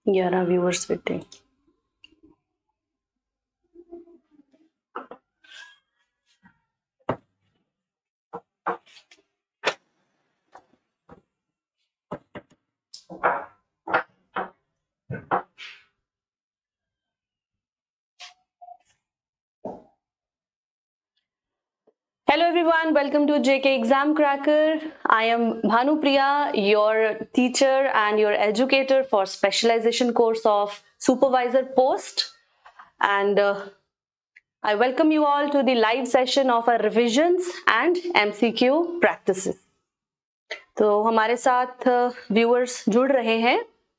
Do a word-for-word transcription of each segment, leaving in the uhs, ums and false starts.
ग्यारह viewers waiting. Hello everyone, welcome to J K Exam Cracker. I am Bhanupriya, your teacher and your educator for specialization course of supervisor post, and uh, I welcome you all to the live session of our revisions and M C Q practices. तो हमारे साथ viewers जुड़ रहे हैं.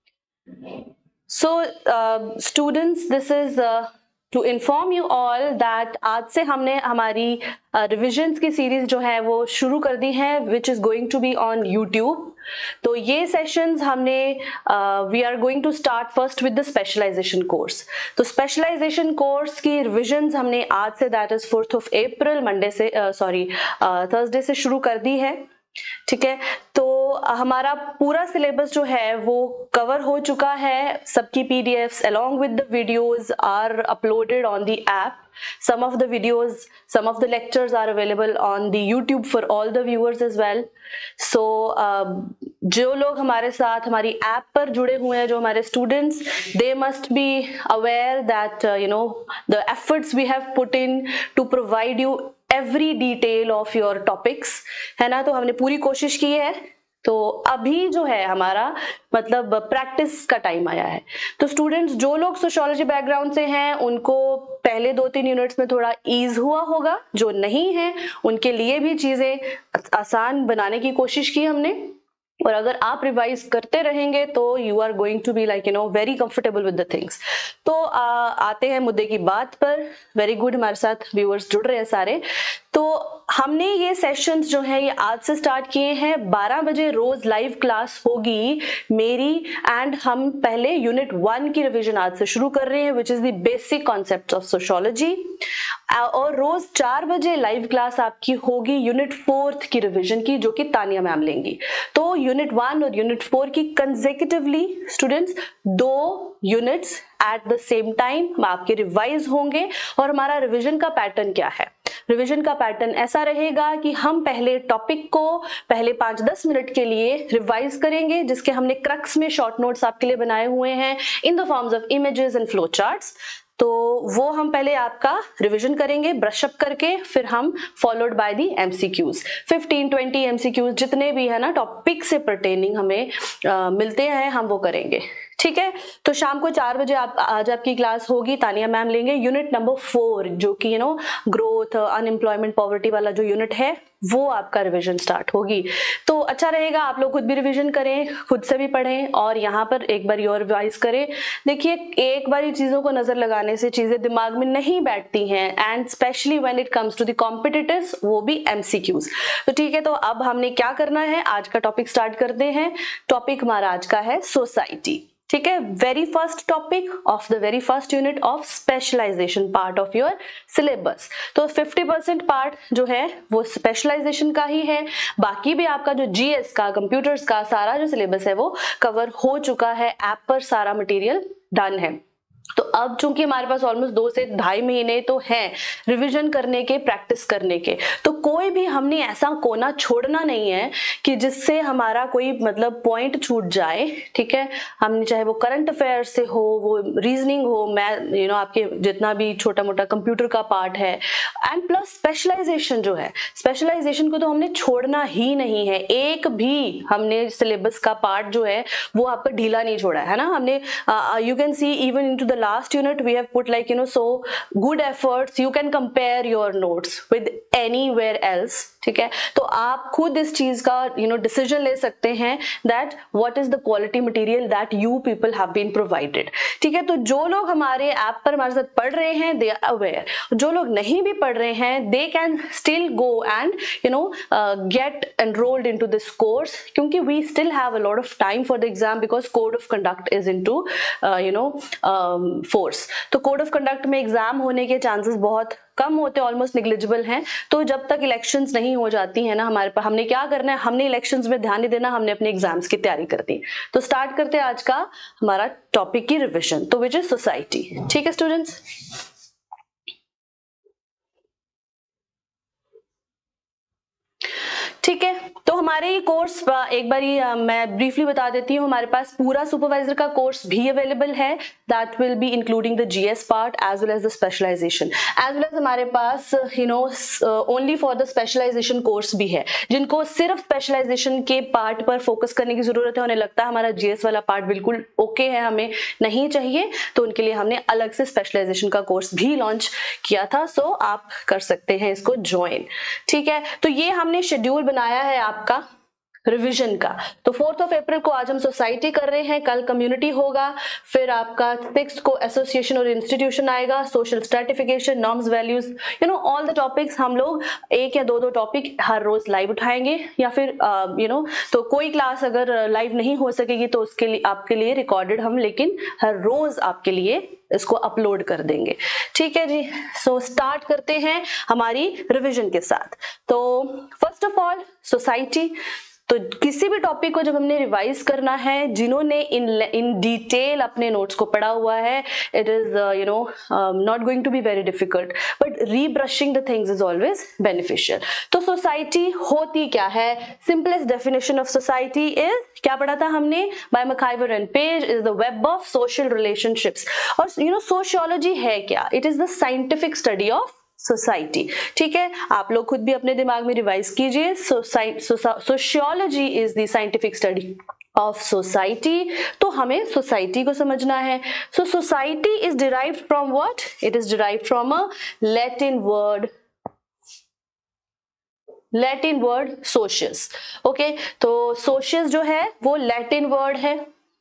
So uh, students, this is uh, to inform you all that आज से हमने हमारी रिविजन्स uh, की सीरीज जो है वो शुरू कर दी है, which is going to be on YouTube. तो ये सेशंस हमने we are going to start first with the specialisation course. तो स्पेशलाइजेशन कोर्स की रिविजन्स हमने आज से, that is fourth of April, Monday से, सॉरी थर्सडे से शुरू कर दी है. ठीक है, तो हमारा पूरा सिलेबस जो है वो कवर हो चुका है. सबकी PDFs along with the videos are uploaded on the app. Some of the videos, some of the lectures are available on the YouTube for all the viewers as well. So uh, जो लोग हमारे साथ हमारी app पर जुड़े हुए हैं, जो हमारे students, they must be aware that uh, you know the efforts we have put in to provide you every detail of your topics, है ना. तो हमने पूरी कोशिश की है. तो अभी जो है हमारा मतलब प्रैक्टिस का टाइम आया है. तो स्टूडेंट्स जो लोग सोशियोलॉजी बैकग्राउंड से हैं उनको पहले दो तीन यूनिट्स में थोड़ा ईज हुआ होगा. जो नहीं है उनके लिए भी चीजें आसान बनाने की कोशिश की हमने. और अगर आप रिवाइज करते रहेंगे तो you are going to be like you know very comfortable with the things. तो आ, आते हैं मुद्दे की बात पर. वेरी गुड, हमारे साथ व्यूअर्स जुड़ रहे हैं सारे. तो हमने ये सेशंस जो है ये आज से स्टार्ट किए हैं. बारह बजे रोज लाइव क्लास होगी मेरी, एंड हम पहले यूनिट वन की रिवीजन आज से शुरू कर रहे हैं, which is the basic concepts of sociology. और रोज चार बजे लाइव क्लास आपकी होगी यूनिट फोर्थ की रिवीजन की, जो कि तानिया मैम लेंगी. तो यूनिट वन और यूनिट फोर की कंसेक्यूटिवली स्टूडेंट्स दो units at the same time आपके रिवाइज होंगे. और हमारा रिवीजन का पैटर्न क्या है? रिवीजन का पैटर्न ऐसा रहेगा कि हम पहले टॉपिक को पहले पांच दस मिनट के लिए रिवाइज करेंगे, जिसके हमने क्रक्स में शॉर्ट नोट्स आपके लिए बनाए हुए हैं in the forms of images and flow charts. तो वो हम पहले आपका रिवीजन करेंगे ब्रश अप करके, फिर हम followed by the MCQs. Fifteen twenty MCQs जितने भी है ना टॉपिक से परटेनिंग हमें आ, मिलते हैं, हम वो करेंगे. ठीक है, तो शाम को चार बजे आप आज आपकी क्लास होगी, तानिया मैम लेंगे यूनिट नंबर फोर, जो कि you know growth, unemployment, poverty वाला जो यूनिट है वो आपका रिवीजन स्टार्ट होगी. तो अच्छा रहेगा आप लोग खुद भी रिवीजन करें, खुद से भी पढ़ें और यहाँ पर एक बार और रिवाइज करें. देखिए, एक बार चीजों को नजर लगाने से चीजें दिमाग में नहीं बैठती हैं, and specially when it comes to the competitives, वो भी एमसीक्यूज. तो ठीक है, तो अब हमने क्या करना है, आज का टॉपिक स्टार्ट करते हैं. टॉपिक हमारा आज का है सोसाइटी. ठीक है, very first topic of the very first unit of specialisation part of your syllabus. तो फिफ्टी परसेंट पार्ट जो है वो स्पेशलाइजेशन का ही है. बाकी भी आपका जो जीएस का, कंप्यूटर्स का सारा जो सिलेबस है वो कवर हो चुका है. ऐप पर सारा मटेरियल डन है. तो अब चूंकि हमारे पास ऑलमोस्ट दो से ढाई महीने तो हैं रिवीजन करने के, प्रैक्टिस करने के, तो कोई भी हमने ऐसा कोना छोड़ना नहीं है कि जिससे हमारा कोई मतलब पॉइंट छूट जाए. ठीक है, हमने चाहे वो करंट अफेयर से हो, वो रीजनिंग हो, मैं यू नो आपके जितना भी छोटा मोटा कंप्यूटर का पार्ट है, एंड प्लस स्पेशलाइजेशन जो है, स्पेशलाइजेशन को तो हमने छोड़ना ही नहीं है. एक भी हमने सिलेबस का पार्ट जो है वो आपका ढीला नहीं छोड़ा है ना. हमने you can see even into the last unit we have put like you know so good efforts. You can compare your notes with anywhere else. ठीक है, तो आप खुद इस चीज का यू नो डिसीजन ले सकते हैं that what is the quality material that you people have been provided. ठीक है, तो जो लोग हमारे ऐप पर हमारे साथ पढ़ रहे हैं दे आर अवेयर. जो लोग नहीं भी पढ़ रहे हैं they can still go and you know get enrolled into this course, क्योंकि we still have a lot of time for the exam because code of conduct is into you know force. तो code of conduct में exam होने के chances बहुत कम होते हैं, almost negligible हैं। तो जब तक इलेक्शंस नहीं हो जाती है ना हमारे पास, हमने क्या करना है, हमने इलेक्शंस में ध्यान नहीं देना, हमने अपने एग्जाम्स की तैयारी करनी। तो स्टार्ट करते हैं आज का हमारा टॉपिक की रिविजन, तो विच इज सोसाइटी। ठीक है स्टूडेंट्स, ठीक है। तो हमारे ये कोर्स एक बार मैं ब्रीफली बता देती हूँ, हमारे पास पूरा सुपरवाइजर का कोर्स भी अवेलेबल है, that will be including the GS part as well as the specialisation, as well as हमारे पास you know only for the specialisation course भी है। जिनको सिर्फ स्पेशलाइजेशन के पार्ट पर फोकस करने की जरूरत है, उन्हें लगता है हमारा जीएस वाला पार्ट बिल्कुल ओके है, हमें नहीं चाहिए, तो उनके लिए हमने अलग से स्पेशलाइजेशन का कोर्स भी लॉन्च किया था। सो आप कर सकते हैं इसको ज्वाइन। ठीक है, तो ये हमने शेड्यूल बनाया है आपका रिवीजन का। तो फोर्थ ऑफ अप्रैल को आज हम सोसाइटी कर रहे हैं, कल कम्युनिटी होगा, फिर आपका सिक्स्थ को एसोसिएशन और इंस्टीट्यूशन आएगा, social stratification, norms, values, you know all the topics. हम लोग एक या दो दो टॉपिक हर रोज लाइव उठाएंगे, या फिर यू नो तो कोई क्लास अगर लाइव नहीं हो सकेगी तो उसके लिए आपके लिए रिकॉर्डेड हम लेकिन हर रोज आपके लिए इसको अपलोड कर देंगे। ठीक है जी, सो so, स्टार्ट करते हैं हमारी रिवीजन के साथ। तो फर्स्ट ऑफ ऑल सोसाइटी, तो किसी भी टॉपिक को जब हमने रिवाइज करना है, जिन्होंने इन इन डिटेल अपने नोट्स को पढ़ा हुआ है, it is you know not going to be very difficult, but rebrushing the things is always beneficial. तो सोसाइटी होती क्या है? Simplest definition of society is, क्या पढ़ा था हमने, by MacIver and Page, is the web of social relationships. और you know sociology है क्या? It is the scientific study of society. ठीक है, आप लोग खुद भी अपने दिमाग में रिवाइज कीजिए। Sociology is the scientific study of society. तो हमें सोसाइटी को समझना है। So society is derived from what? It is derived from a Latin word, Latin word socius. Okay, तो सोशियस जो है वो लैटिन वर्ड है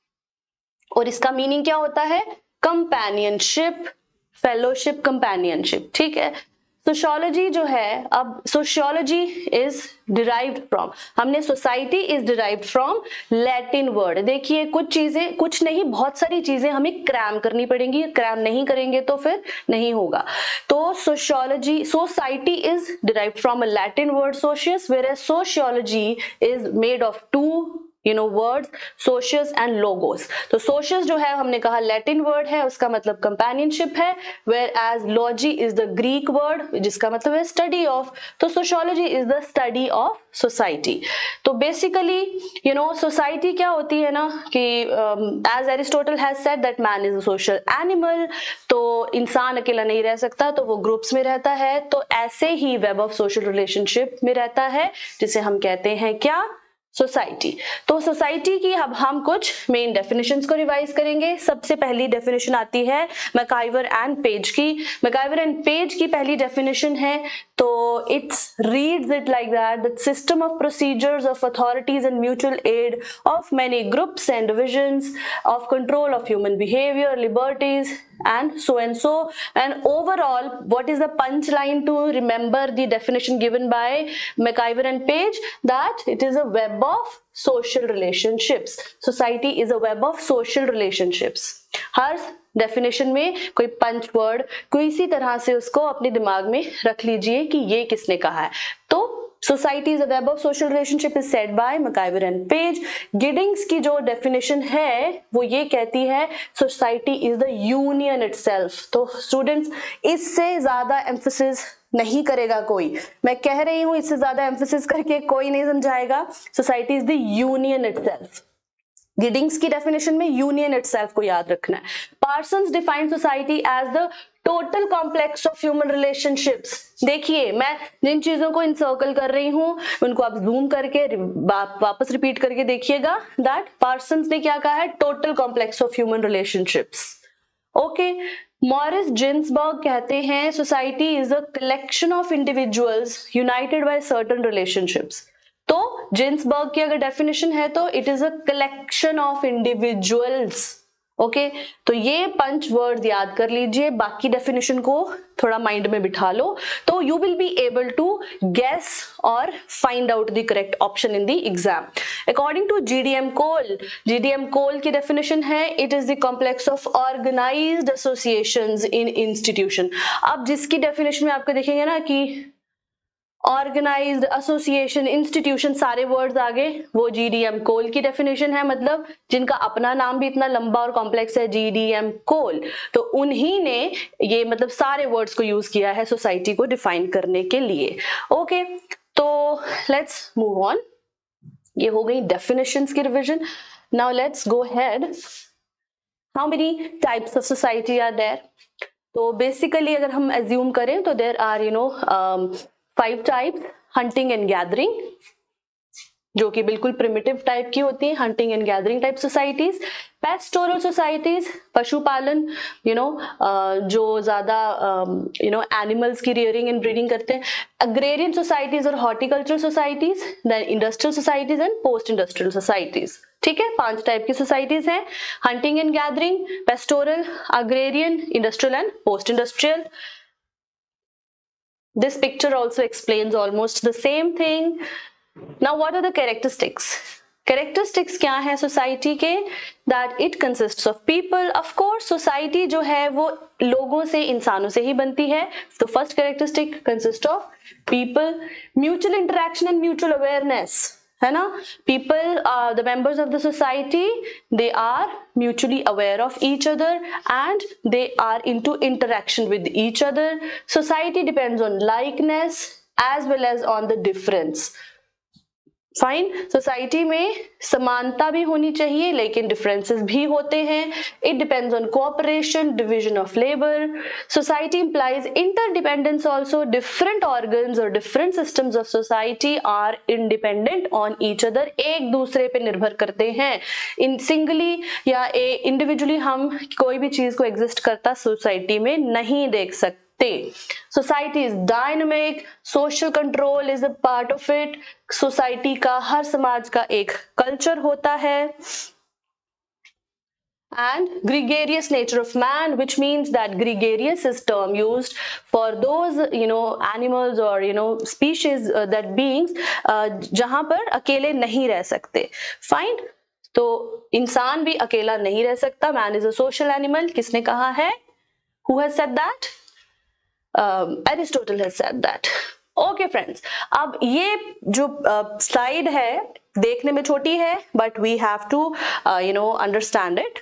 और इसका मीनिंग क्या होता है? Companionship, fellowship, companionship. ठीक है, सोशियोलॉजी जो है, अब सोशियोलॉजी इज डिराइव्ड फ्रॉम, हमने society is derived from Latin word. देखिए कुछ चीजें, कुछ नहीं बहुत सारी चीजें हमें क्रैम करनी पड़ेंगी, क्रैम नहीं करेंगे तो फिर नहीं होगा। तो sociology, society is derived from a Latin word socius, whereas sociology is made of two you know words, socius and logos. तो सोशियस जो है हमने कहा लैटिन वर्ड है, उसका मतलब कंपेनियनशिप है, whereas logy is the Greek word जिसका मतलब है स्टडी ऑफ। तो sociology is the study of society. तो बेसिकली यू नो सोसाइटी क्या होती है ना कि as Aristotle has said that man is a social animal, तो इंसान अकेला नहीं रह सकता, तो वो ग्रुप्स में रहता है। तो ऐसे ही वेब ऑफ सोशल रिलेशनशिप में रहता है, जिसे हम कहते हैं क्या? सोसाइटी। तो सोसाइटी की अब हम कुछ मेन डेफिनेशंस को रिवाइज करेंगे। सबसे पहली डेफिनेशन आती है मैकाइवर एंड पेज की। मैकाइवर एंड पेज की पहली डेफिनेशन है, तो it's reads it like that, the system of procedures of authorities and mutual aid of many groups and divisions of control of human behaviour, liberties and so and so. And overall, what is the punchline to remember the definition given by McIver and Page? That it is a web of social relationships. Society is a web of social relationships. हर definition में कोई पंच word कोई इसी तरह से उसको अपने दिमाग में रख लीजिए कि ये किसने कहा है। तो society is a web of social relationship is said by MacIver and Page. Giddings की जो डेफिनेशन है वो ये कहती है society is the union itself. तो स्टूडेंट्स इससे ज्यादा एम्फेसिस नहीं करेगा कोई, मैं कह रही हूं इससे ज्यादा एम्फेसिस करके कोई नहीं समझाएगा। Society is the union itself. Giddings की डेफिनेशन में यूनियन इटसेल्फ को याद रखना है। Parsons define society as the total complex of human relationships. देखिए मैं जिन चीजों को इंसर्कल कर रही हूं उनको आप जूम करके वापस रिपीट करके देखिएगा। दैट पार्सन्स ने क्या कहा है? Total complex of human relationships. Okay, Morris Ginsberg कहते हैं society is a collection of individuals united by certain relationships. तो जिन्सबर्ग की अगर डेफिनेशन है तो it is a collection of individuals okay okay, तो ये पंच वर्ड याद कर लीजिए, बाकी डेफिनेशन को थोड़ा माइंड में बिठा लो, तो you will be able to guess और find out the correct option in the exam. According to GDM Cole, GDM Cole की डेफिनेशन है it is the complex of organised associations in institution. अब जिसकी definition में आपको देखेंगे ना कि ऑर्गेनाइज्ड एसोसिएशन इंस्टीट्यूशन सारे वर्ड्स आगे, वो जीडीएम कोल की डेफिनेशन है, मतलब जिनका अपना नाम भी इतना लंबा और कॉम्प्लेक्स है, जीडीएम कोल, तो उन्हीं ने ये मतलब सारे वर्ड्स को यूज किया है सोसाइटी को डिफाइन करने के लिए। ओके okay, तो लेट्स मूव ऑन। ये हो गई डेफिनेशंस की revision. Now let's go head, how many types of society are there. तो बेसिकली अगर हम एज्यूम करें तो there are you know five types. Hunting and gathering, जो कि बिल्कुल प्रिमिटिव टाइप की होती है, hunting and gathering type societies. Pastoral societies, पशुपालन, यू नो जो ज्यादा यू नो एनिमल्स की रियरिंग एंड ब्रीडिंग करते हैं। अग्रेरियन सोसाइटीज और horticultural societies, then industrial societies and post industrial societies. ठीक है, पांच टाइप की सोसाइटीज हैं, hunting and gathering, pastoral, agrarian, industrial and post industrial. This picture also explains almost the same thing. Now what are the characteristics? Characteristics क्या है society के? That it consists of people. Of course society जो है वो लोगों से, इंसानों से ही बनती है। तो first characteristic consists of people, mutual interaction and mutual awareness, है ना। People are the members of the society, they are mutually aware of each other and they are into interaction with each other. Society depends on likeness as well as on the difference. फाइन, society में समानता भी होनी चाहिए लेकिन differences भी होते हैं। It depends on cooperation, division of labour. Society implies interdependence also. Different organs और different systems of society are independent on each other, एक दूसरे पे निर्भर करते हैं। इन सिंगली या इंडिविजुअली हम कोई भी चीज को एग्जिस्ट करता सोसाइटी में नहीं देख सकते। Society is dynamic, social control is a part of it. Society का, हर समाज का एक कल्चर होता है। And gregarious nature of man, which means that gregarious is term used for those you know animals or you know species uh, that beings uh, जहां पर अकेले नहीं रह सकते। फाइन, तो इंसान भी अकेला नहीं रह सकता। Man is a social animal, किसने कहा है? Who has said that? Aristotle has said that. Okay friends, अब ये जो स्लाइड uh, है देखने में छोटी है but we have to you know understand it.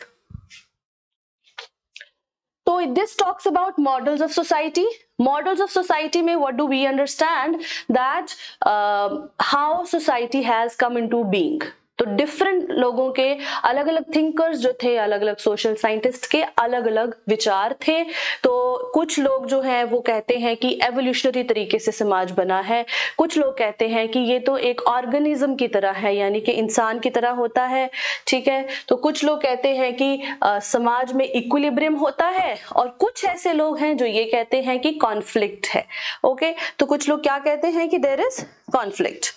So this talks about models of society. Models of society में what do we understand? That uh, how society has come into being. तो different लोगों के अलग अलग thinkers जो थे, अलग अलग सोशल साइंटिस्ट के अलग अलग विचार थे। तो कुछ लोग जो हैं वो कहते हैं कि एवोल्यूशनरी तरीके से समाज बना है, कुछ लोग कहते हैं कि ये तो एक ऑर्गेनिज्म की तरह है, यानी कि इंसान की तरह होता है। ठीक है, तो कुछ लोग कहते हैं कि आ, समाज में इक्विलिब्रियम होता है, और कुछ ऐसे लोग हैं जो ये कहते हैं कि कॉन्फ्लिक्ट है। ओके, तो कुछ लोग क्या कहते हैं कि देयर इज कॉन्फ्लिक्ट।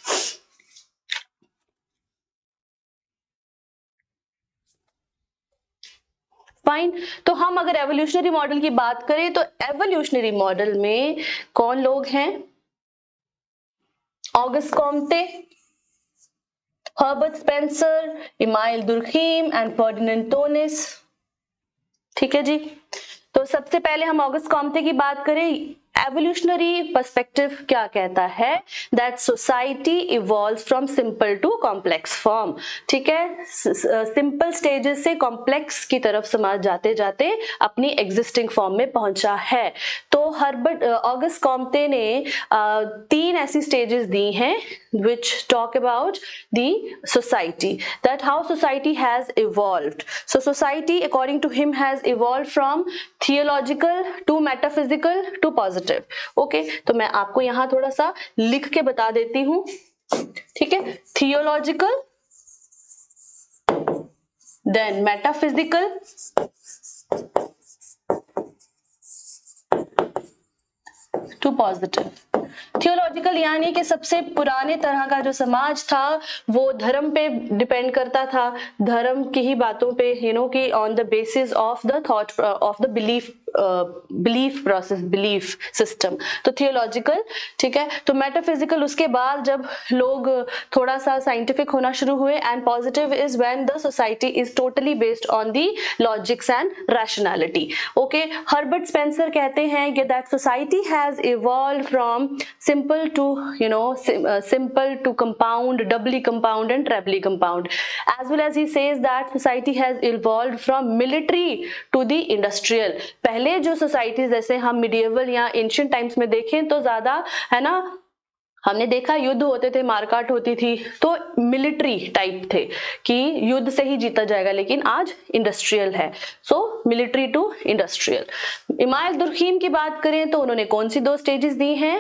फाइन, तो हम अगर एवोल्यूशनरी मॉडल की बात करें तो एवोल्यूशनरी मॉडल में कौन लोग हैं? Auguste Comte, Herbert Spencer, Emile Durkheim and Ferdinand Tonnies. ठीक है जी, तो सबसे पहले हम ऑगस्ट कॉम्टे की बात करें। एवोल्यूशनरी पर्सपेक्टिव क्या कहता है? That society evolves from simple to complex form. ठीक है, सिंपल स्टेजेस से कॉम्प्लेक्स की तरफ समाज जाते जाते अपनी एग्जिस्टिंग फॉर्म में पहुंचा है। तो हर्बर्ट ऑगस्ट कॉम्टे ने uh, तीन ऐसी स्टेजेस दी हैं which talk about the society, that how society has evolved. So society according to him has evolved from theological to metaphysical to positive. Okay, तो मैं आपको यहाँ थोड़ा सा लिख के बता देती हूँ। ठीक है, theological, then metaphysical, to positive। Theological यानी कि सबसे पुराने तरह का जो समाज था वो धर्म पे डिपेंड करता था, धर्म की ही बातों पे, यू नो कि on the basis of the thought of the belief belief process, belief system, तो थियोलॉजिकल, ठीक है। तो मेटाफिजिकल उसके बाद जब लोग थोड़ा सा साइंटिफिक होना शुरू हुए, and positive is when the society is totally based on the logics and rationality. Okay, Herbert Spencer कहते हैं कि that society has evolved from simple to you know simple to compound, doubly compound and triply compound, as well as he says that society has evolved from military to the industrial। पहले जो societies जैसे हम medieval या ancient times में देखें तो ज्यादा है ना, हमने देखा युद्ध होते थे, मारकाट होती थी, तो मिलिट्री टाइप थे कि युद्ध से ही जीता जाएगा, लेकिन आज इंडस्ट्रियल है, so military to industrial. Emile Durkheim की बात करें तो उन्होंने कौन सी दो स्टेजेस दी हैं,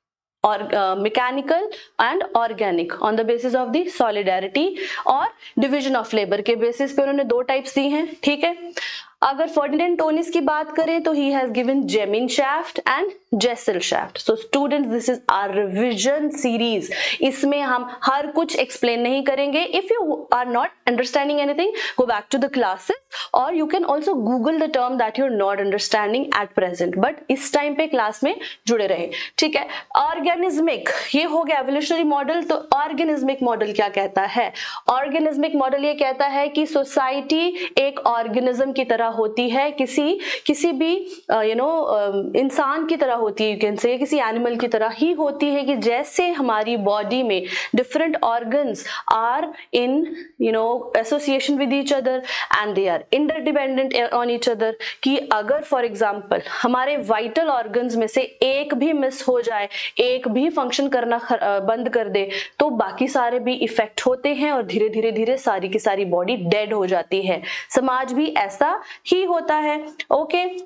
और mechanical and organic, on the basis of the solidarity और डिवीजन ऑफ लेबर के बेसिस पे उन्होंने दो टाइप्स दी हैं, ठीक है। अगर फर्डिनेंड टोनिस की बात करें तो he has given Gemeinschaft and Gesellschaft. So students, this is our revision series, इसमें हम हर कुछ एक्सप्लेन नहीं करेंगे। If you are not understanding anything, go back to the classes, और you can also Google the term that you are not understanding at present, but इस time पे class में जुड़े रहे, ठीक है। ऑर्गेनिज्मिक, ये हो गया एवोल्यूशनरी मॉडल। तो ऑर्गेनिज्मिक मॉडल क्या कहता है? ऑर्गेनिज्मिक मॉडल ये कहता है कि सोसाइटी एक ऑर्गेनिज्म की तरह होती है, किसी किसी भी यू नो इंसान की तरह होती है, यू कैन से किसी एनिमल की तरह ही होती है, कि जैसे हमारी बॉडी में different organs are in you know association with each other and they are interdependent on each other, कि अगर फॉर एग्जांपल हमारे वाइटल ऑर्गन्स में से एक भी मिस हो जाए, एक भी फंक्शन करना बंद कर दे, तो बाकी सारे भी इफेक्ट होते हैं और धीरे धीरे धीरे सारी की सारी बॉडी डेड हो जाती है। समाज भी ऐसा ही होता है, ओके okay?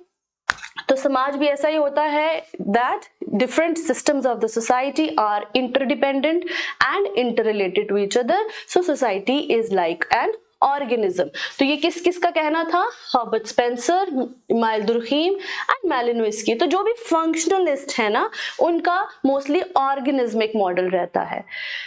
तो समाज भी ऐसा ही होता है, that different systems of the society are interdependent and interrelated to each other, so society is like an organism. तो ये किस किस का कहना था? Herbert Spencer, Emile Durkheim and Malinowski. तो जो भी फंक्शनलिस्ट है ना, उनका मोस्टली ऑर्गेनिज्मिक मॉडल रहता है।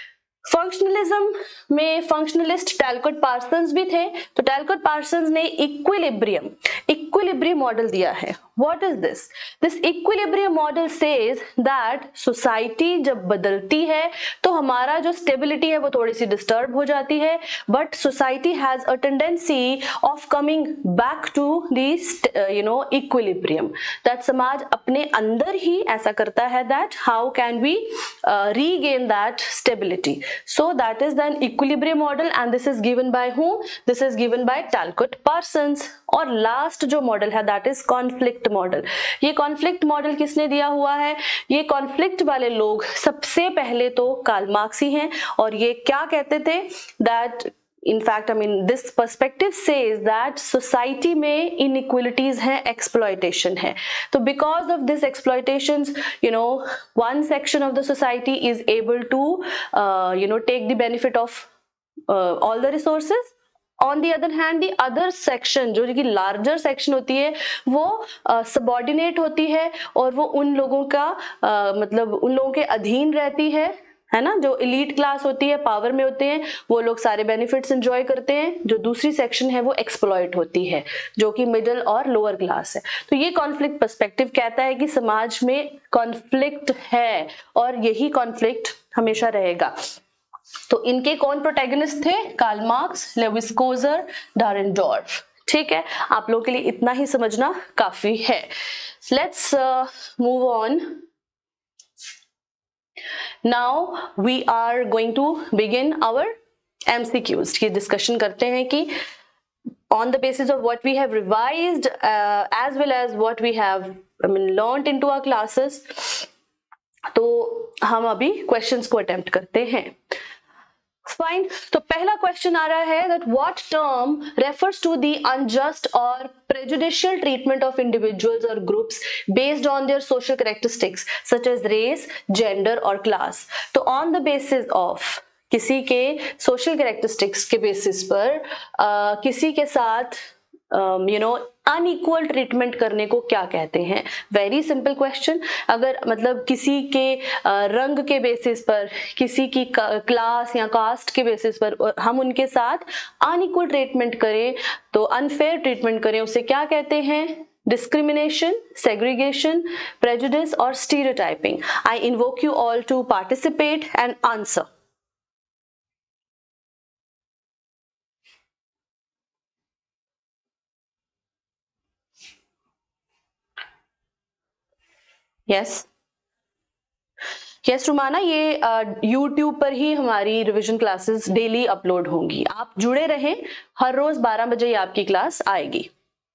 फंक्शनलिज्म में फंक्शनलिस्ट टैलकॉट पार्सन्स भी थे। तो टैलकॉट पार्सन्स ने इक्विलिब्रियम इक्विलिब्रियम मॉडल दिया है। What is this? This equilibrium model says that society जब बदलती है तो हमारा जो स्टेबिलिटी है वो थोड़ी सी डिस्टर्ब हो जाती है, but society has a tendency of coming back to this you know equilibrium, that समाज अपने अंदर ही ऐसा करता है, that how can we regain that stability. So that is then equilibrium model, and this is given by whom? This is given by Talcott Parsons। और last जो model है दैट इज कॉन्फ्लिक्ट मॉडल। ये conflict model किसने दिया हुआ है? ये conflict वाले लोग सबसे पहले तो कार्ल मार्क्स ही हैं, और ये क्या कहते थे? That in fact I mean this perspective says that society में inequalities हैं, exploitation है। तो because of this exploitations, you know, one section of the society is able to uh, you know take the benefit of uh, all the resources, on the other hand the other section जो कि larger section होती है वो uh, subordinate होती है, और वो उन लोगों का uh, मतलब उन लोगों के अधीन रहती है है ना। जो एलीट क्लास होती है, पावर में होते हैं, वो लोग सारे बेनिफिट्स एंजॉय करते हैं, जो दूसरी सेक्शन है वो एक्सप्लॉइट होती है, जो कि मिडिल और लोअर क्लास है। तो ये कॉन्फ्लिक्ट पर्सपेक्टिव कहता है कि समाज में कॉन्फ्लिक्ट है और यही कॉन्फ्लिक्ट हमेशा रहेगा। तो इनके कौन प्रोटैगनिस्ट थे? Karl Marx, Lewis Coser, Dahrendorf. ठीक है, आप लोगों के लिए इतना ही समझना काफी है। Let's move on. Now we are going to begin our M C Qs की डिस्कशन करते हैं कि on the basis of what we have revised uh, as well as what we have I mean learned into our classes, तो हम अभी questions को attempt करते हैं। फाइन, तो पहला क्वेश्चन आ रहा है that what term refers to the unjust or prejudicial treatment of individuals or groups based on their social characteristics such as race, gender or class। तो on the basis of किसी के social characteristics के basis पर uh, किसी के साथ you know unequal treatment करने को क्या कहते हैं? Very simple question. अगर मतलब किसी के uh, रंग के बेसिस पर, किसी की क्लास या कास्ट के बेसिस पर हम उनके साथ अनइक्वल ट्रीटमेंट करें, तो अनफेयर ट्रीटमेंट करें, उसे क्या कहते हैं? Discrimination, segregation, prejudice or stereotyping. I invoke you all to participate and answer. Yes. Yes, रुमाना, ये यूट्यूब uh, पर ही हमारी रिविजन क्लासेस डेली अपलोड होंगी। आप जुड़े रहें, हर रोज बारह बजे ही आपकी क्लास आएगी।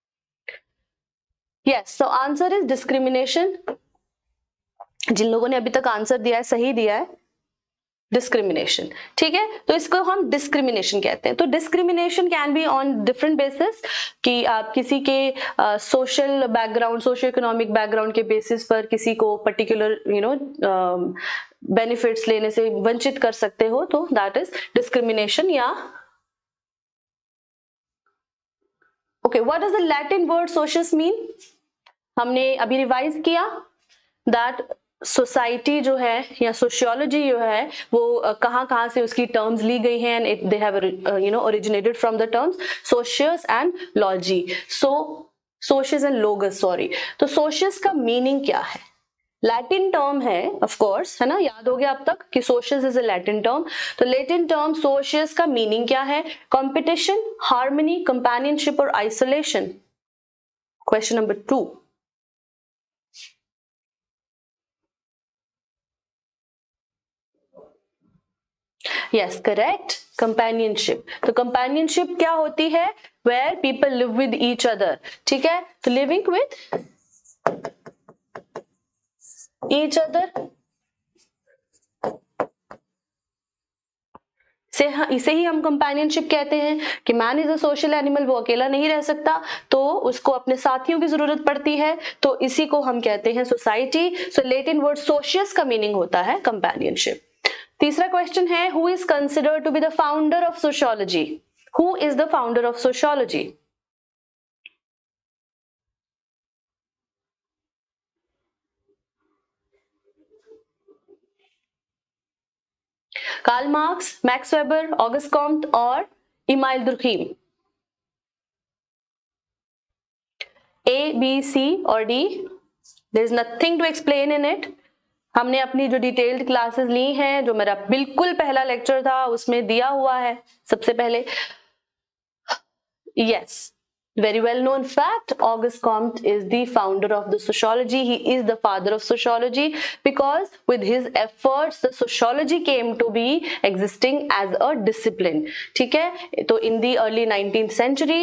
Yes, so answer is discrimination. जिन लोगों ने अभी तक आंसर दिया है, सही दिया है, डिस्क्रिमिनेशन। ठीक है, तो इसको हम डिस्क्रिमिनेशन कहते हैं। तो discrimination can be on different basis, कि आप किसी के social background, socio economic background के बेसिस पर किसी को पर्टिकुलर यू नो बेनिफिट्स लेने से वंचित कर सकते हो, तो दैट इज डिस्क्रिमिनेशन। या okay, what does the Latin word socius mean? हमने अभी रिवाइज किया दैट सोसाइटी जो है या सोशियोलॉजी जो है वो कहाँ कहाँ से उसकी टर्म्स ली गई हैं, and they have you know originated from the terms socius and logy. So socius and logos, sorry. तो सोशियस का मीनिंग क्या है? लैटिन टर्म है, ऑफ कोर्स, है ना, याद हो गया अब तक कि socius is a Latin term. तो लैटिन टर्म सोशियस का मीनिंग क्या है? कंपटीशन, हार्मनी, कंपेनियनशिप और isolation. Question number two. Yes, correct, companionship. तो कंपेनियनशिप क्या होती है? Where people live with each other. ठीक है, तो लिविंग विद ईच अदर से, इसे ही हम कंपेनियनशिप कहते हैं कि man is a social animal, वो अकेला नहीं रह सकता, तो उसको अपने साथियों की जरूरत पड़ती है, तो इसी को हम कहते हैं society. So Latin word socius का मीनिंग होता है कंपेनियनशिप। तीसरा क्वेश्चन है, who is considered to be the founder of sociology? Who is the founder of sociology? Karl Marx, Max Weber, Auguste Comte और Emile Durkheim? A, B, C और D? There is nothing to explain in it. हमने अपनी जो detailed classes ली हैं, जो मेरा बिल्कुल पहला लेक्चर था, उसमें दिया हुआ है सबसे पहले। Yes, very well known fact, Auguste Comte is the founder of the sociology. He is the father of sociology because with his efforts the sociology came to be existing as a discipline. ठीक है, तो in the early nineteenth century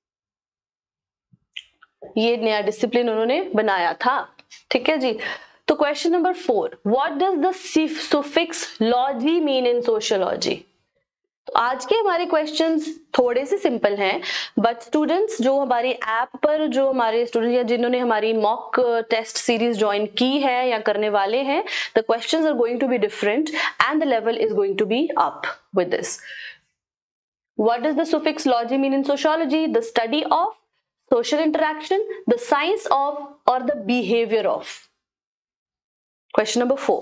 ये नया discipline उन्होंने बनाया था। ठीक है जी। तो question number four, what does the suffix logy mean in sociology? तो आज के हमारे क्वेश्चंस थोड़े से सिंपल हैं, बट स्टूडेंट्स जो हमारी ऐप पर, जो हमारे स्टूडेंट या जिन्होंने हमारी मॉक टेस्ट सीरीज ज्वाइन की है या करने वाले हैं, the questions are going to be different and the level is going to be up with this. What does the suffix logy mean in sociology? The study of social interaction, the science of, or the behavior of? Question number four.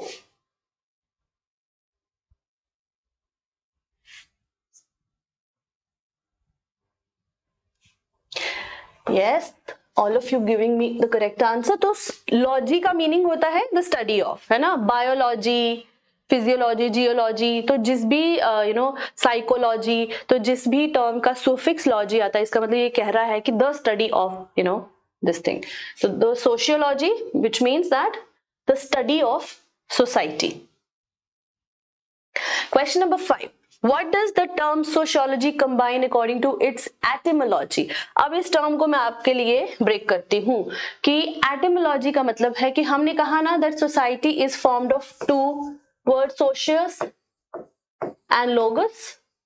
Yes, all of you giving me the correct answer. तो logy का meaning होता है the study of, है ना, biology, physiology, geology, तो जिस भी you know psychology, तो जिस भी टर्म का सुफिक्स लॉजी आता है, इसका मतलब ये कह रहा है कि the study of you know this thing. so the sociology, which means that the study of society. Question number five. What does the term sociology combine according to its etymology? अब इस टर्म को मैं आपके लिए break करती हूँ कि etymology का मतलब है कि हमने कहा ना that society is formed of two words, socius and logos.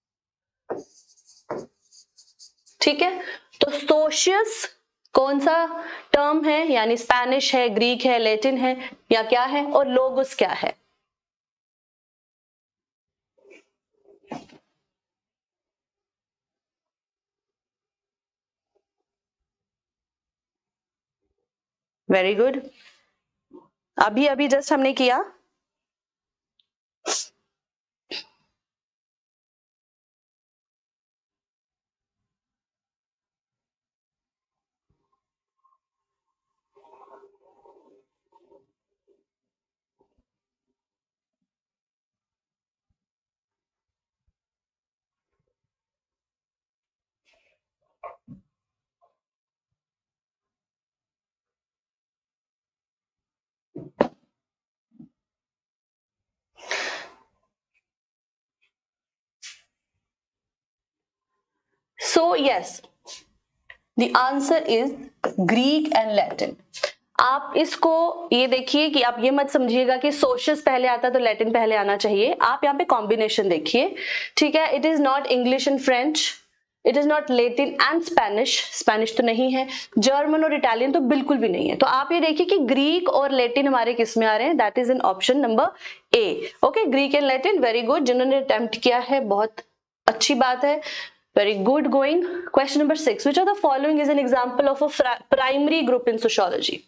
ठीक है, तो socius कौन सा टर्म है? यानी स्पेनिश है, ग्रीक है, लैटिन है, या क्या है? और लोगोस क्या है? Very good. अभी अभी जस्ट हमने किया। So yes, the answer is Greek and Latin. आप इसको ये देखिए कि आप ये मत समझिएगा कि सोशस पहले आता तो लैटिन पहले आना चाहिए। आप यहाँ पे कॉम्बिनेशन देखिए, ठीक है। It is not English and French, it is not Latin and Spanish, Spanish तो नहीं है, जर्मन और इटालियन तो बिल्कुल भी नहीं है। तो आप ये देखिए कि ग्रीक और लैटिन हमारे किस में आ रहे हैं, that is in option number A. Okay, Greek and Latin, very good. जिन्होंने अटेम्प्ट किया है बहुत अच्छी बात है, very good going. Question number six, which of the following is an example of a primary group in sociology?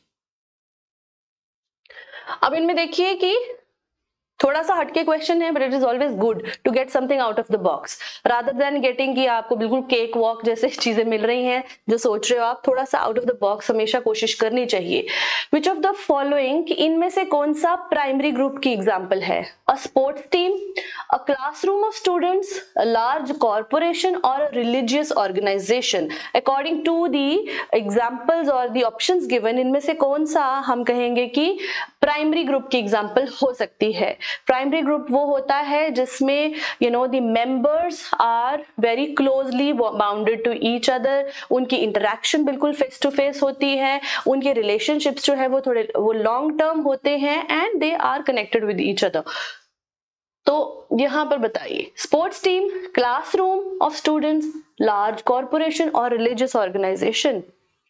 अब इनमें देखिए कि थोड़ा सा हटके क्वेश्चन है, but it is always good to get something out of the box rather than getting कि आपको बिल्कुल केक वॉक जैसे चीजें मिल रही हैं जो सोच रहे हो आप। थोड़ा सा आउट ऑफ द बॉक्स हमेशा कोशिश करनी चाहिए। विच ऑफ द फॉलोइंग, इनमें से कौन सा प्राइमरी ग्रुप की एग्जाम्पल है? A sports team, a classroom of students, a large corporation और a religious organisation. According to the examples और दी ऑप्शंस गिवन, इनमें से कौन सा हम कहेंगे कि प्राइमरी ग्रुप की एग्जाम्पल हो सकती है? प्राइमरी ग्रुप वो होता है जिसमें you know the members are very closely bounded to each other, उनकी इंटरेक्शन बिल्कुल फेस टू फेस होती है, उनके रिलेशनशिप्स जो है वो थोड़े वो लॉन्ग टर्म होते हैं and they are connected with each other. तो यहां पर बताइए, sports team, classroom of students, large corporation और religious organisation.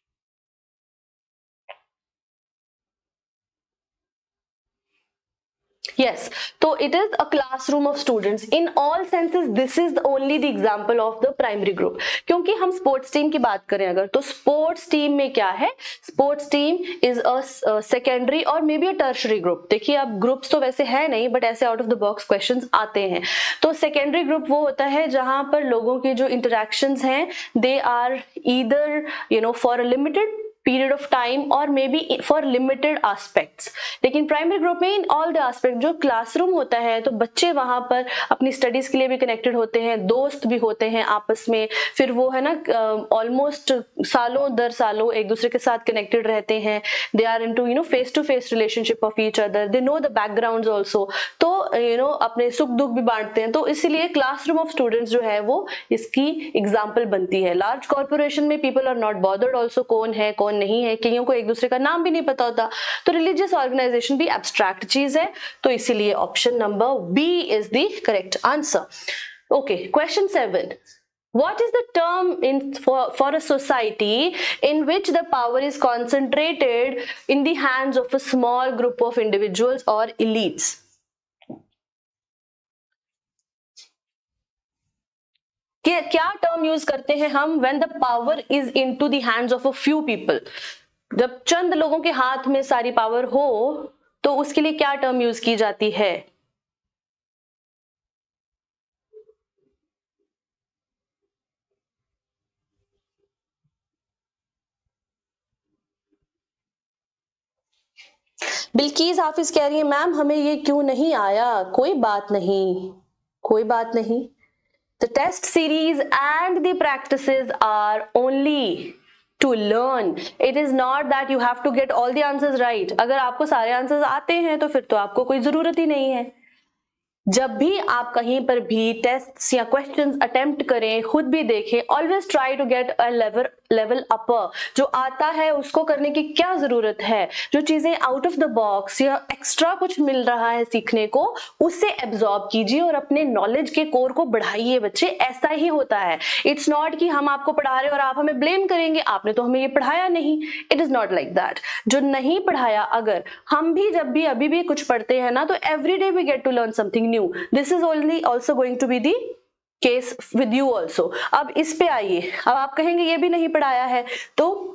Yes, so it is a classroom of students. In all senses, this is only the example of the primary group. क्योंकि हम sports team की बात करें अगर, तो sports team में क्या है? Sports team is a uh, secondary or maybe a tertiary group. देखिए अब groups तो वैसे है नहीं, but ऐसे out of the box questions आते हैं। तो secondary group वो होता है जहां पर लोगों की जो interactions हैं, they are either you know for a limited period of time or maybe for limited aspects। लेकिन प्राइमरी ग्रुप में इन ऑल द एस्पेक्ट, जो क्लासरूम होता है तो बच्चे वहां पर अपनी स्टडीज के लिए भी कनेक्टेड होते हैं, दोस्त भी होते हैं आपस में, फिर वो है ना ऑलमोस्ट uh, सालों दर सालों एक दूसरे के साथ कनेक्टेड रहते हैं। They are into you know face to face relationship of each other, they know the backgrounds also, तो यू नो अपने सुख दुख भी बांटते हैं। तो इसीलिए क्लासरूम ऑफ स्टूडेंट्स जो है वो इसकी एग्जाम्पल बनती है। लार्ज कॉर्पोरेशन में people are not bothered also, कौन है कौन नहीं है, कईयों को एक दूसरे का नाम भी नहीं पता होता। तो रिलीजियस ऑर्गेनाइजेशन भी एब्स्ट्रैक्ट चीज है, तो इसीलिए option number B is the correct answer. Okay, question seven, what is the term in for, for a society in which the power is concentrated in the hands of a small group of individuals or elites? क्या term use करते हैं हम when the power is into the hands of a few people? जब चंद लोगों के हाथ में सारी पावर हो तो उसके लिए क्या टर्म यूज की जाती है? बिल्कीस हाफिज कह रही है मैम हमें ये क्यों नहीं आया। कोई बात नहीं, कोई बात नहीं। The test series and the practices are only to learn. It is not that you have to get all the answers right. अगर आपको सारे आंसर्स आते हैं तो फिर तो आपको कोई जरूरत ही नहीं है। जब भी आप कहीं पर भी टेस्ट्स या क्वेश्चंस अटेम्प्ट करें, खुद भी देखें, always try to get a level level upper. जो आता है उसको करने की क्या जरूरत है, जो चीजें आउट ऑफ द बॉक्स या एक्स्ट्रा कुछ मिल रहा है सीखने को, उसे एब्जॉर्ब कीजिए और अपने नॉलेज के कोर को बढ़ाइए। बच्चे ऐसा ही होता है। इट्स नॉट कि हम आपको पढ़ा रहे और आप हमें ब्लेम करेंगे आपने तो हमें ये पढ़ाया नहीं। It is not like that. जो नहीं पढ़ाया, अगर हम भी जब भी अभी भी कुछ पढ़ते हैं ना, तो every day we get to learn something new. This is only also going to be the case with you also. अब इस पे आइए, अब आप कहेंगे ये भी नहीं पढ़ाया है, तो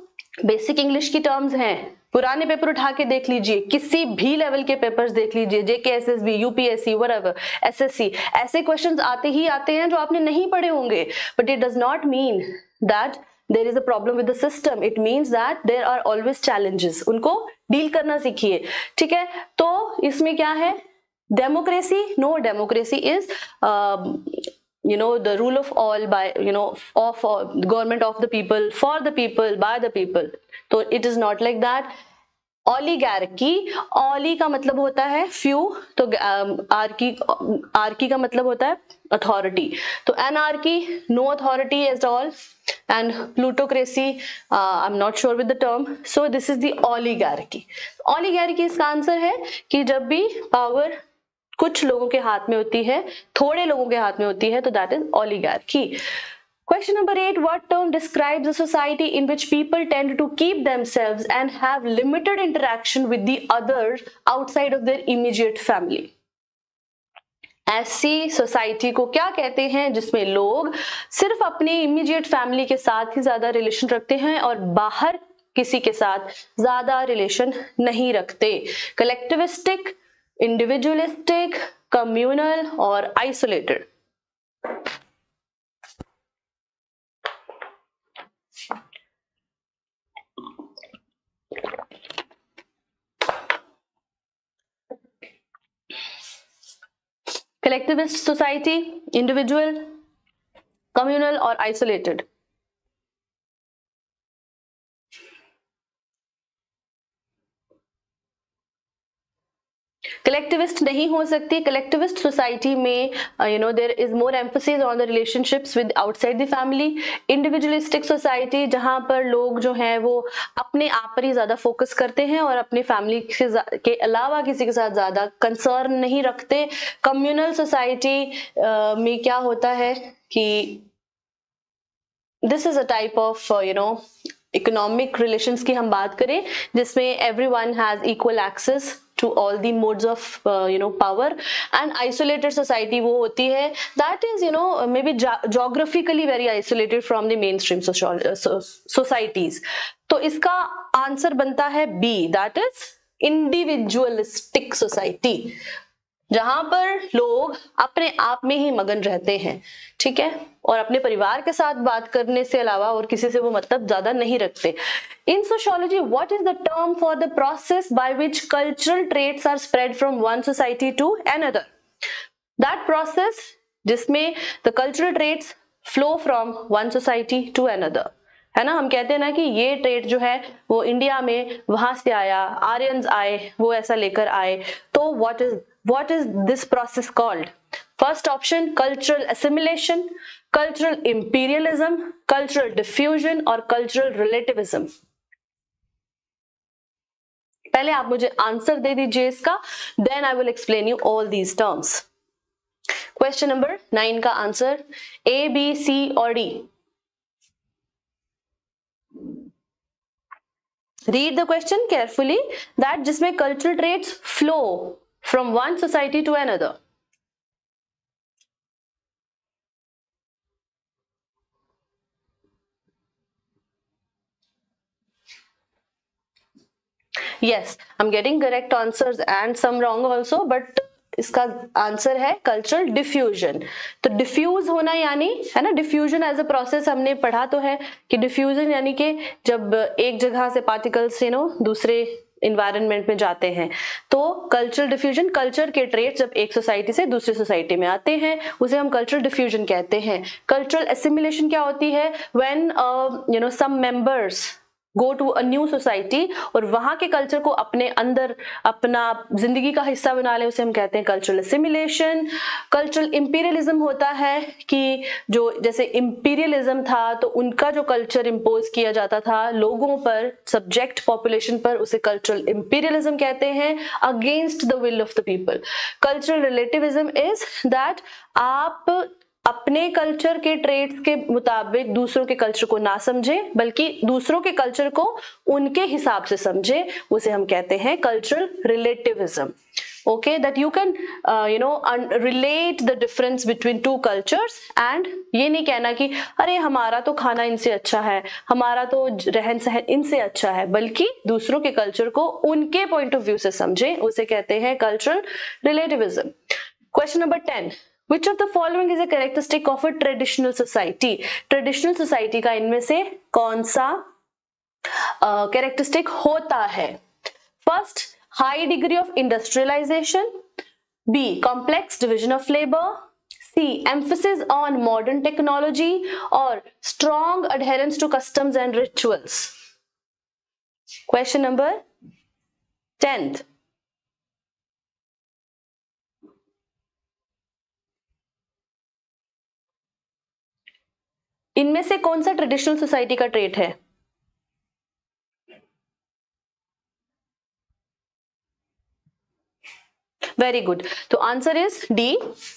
बेसिक इंग्लिश की टर्म्स हैं, पुराने पेपर उठा के देख लीजिए, किसी भी लेवल के पेपर्स देख लीजिए, JK SSB, UPSC, whatever, SSC, ऐसे क्वेश्चंस आते ही आते हैं जो आपने नहीं पढ़े होंगे. But it does not mean that there is a problem with the system. It means that there are always challenges. उनको डील करना सीखिए. ठीक है, तो इसमें क्या है, democracy, no, democracy is you know the rule of all, by you know of uh, government of the people, for the people, by the people. तो it is not like that. Oligarchy, oli का मतलब होता है few, तो Archie, Archie का मतलब होता है अथॉरिटी. तो anarchy, no authority at all, and plutocracy, I am not sure with the term. So this is the oligarchy. Oligarchy इसका आंसर है कि जब भी पावर कुछ लोगों के हाथ में होती है, थोड़े लोगों के हाथ में होती है, तो that is oligarchy. Question number eight. What term describes a society in which people tend to keep themselves and have limited interaction with the others outside of their immediate family? ऐसी सोसाइटी को क्या कहते हैं जिसमें लोग सिर्फ अपनी immediate family के साथ ही ज्यादा रिलेशन रखते हैं और बाहर किसी के साथ ज्यादा रिलेशन नहीं रखते? कलेक्टिविस्टिक, इंडिविजुअलिस्टिक, कम्युनल और isolated? Collectivist society, individual, communal और आइसोलेटेड? कलेक्टिविस्ट नहीं हो सकती. कलेक्टिविस्ट सोसाइटी में you know there is more emphasis on the relationships with outside the family. Individualistic society, जहां पर लोग जो हैं वो अपने आप पर ही ज्यादा फोकस करते हैं और अपने फैमिली के अलावा किसी के साथ ज्यादा कंसर्न नहीं रखते. कम्युनल सोसाइटी uh, में क्या होता है कि this is a type of you know economic relations की हम बात करें जिसमें everyone has equal access to all the modes of uh, you know power. And isolated society वो होती है that is you know maybe geographically very isolated from the mainstream social uh, societies. तो इसका आंसर बनता है B, that is individualistic society, जहां पर लोग अपने आप में ही मगन रहते हैं. ठीक है, और अपने परिवार के साथ बात करने से अलावा और किसी से वो मतलब ज्यादा नहीं रखते. In sociology, what is the term for the process by which cultural traits are spread from one society to another? That process जिसमें the cultural traits flow from one society to another. है ना, हम कहते हैं ना कि ये trait जो है वो इंडिया में वहां से आया, आर्यंस आए, वो ऐसा लेकर आए. तो what is what is this process called? First option, cultural assimilation, cultural imperialism, cultural diffusion और cultural relativism. पहले आप मुझे आंसर दे दीजिए इसका, then I will explain you all these terms. Question number nine का आंसर ए, बी, सी और D. Read the question carefully. That जिसमें cultural traits flow from one society to another. Yes, I'm getting correct answers and some wrong also, but इसका answer है cultural diffusion. तो diffuse होना यानी है ना, diffusion as a process हमने पढ़ा तो है कि डिफ्यूजन यानी कि जब एक जगह से पार्टिकल्स यू नो दूसरे इन्वायरमेंट में जाते हैं. तो कल्चरल डिफ्यूजन, कल्चर के ट्रेट जब एक सोसाइटी से दूसरी सोसाइटी में आते हैं उसे हम कल्चरल डिफ्यूजन कहते हैं. कल्चरल एसिमिलेशन क्या होती है? When you know some members go to a new society और वहां के कल्चर को अपने अंदर अपना जिंदगी का हिस्सा बना ले, उसे हम कहते हैं कल्चरल एसिमिलेशन. कल्चरल इंपीरियलिज्म होता है कि जो जैसे इंपीरियलिज्म था तो उनका जो कल्चर इम्पोज किया जाता था लोगों पर, सब्जेक्ट पॉपुलेशन पर, उसे कल्चरल इंपीरियलिज्म कहते हैं, against the will of the people. Cultural relativism is that आप अपने कल्चर के ट्रेट्स के मुताबिक दूसरों के कल्चर को ना समझे बल्कि दूसरों के कल्चर को उनके हिसाब से समझे, उसे हम कहते हैं cultural relativism. okay, that you can uh, you know un- relate the difference between two cultures, and ये नहीं कहना कि अरे हमारा तो खाना इनसे अच्छा है, हमारा तो रहन सहन इनसे अच्छा है, बल्कि दूसरों के कल्चर को उनके पॉइंट ऑफ व्यू से समझें, उसे कहते हैं cultural relativism. Question number ten, Which of the following is a characteristic of a traditional society? Traditional society का इनमें से कौन सा कैरेक्टरिस्टिक uh, होता है? First, high degree of industrialisation, B complex division of labour, C emphasis on modern technology, और strong adherence to customs and rituals. Question number tenth, इनमें से कौन सा ट्रेडिशनल सोसाइटी का ट्रेट है? वेरी गुड, तो आंसर इज डी,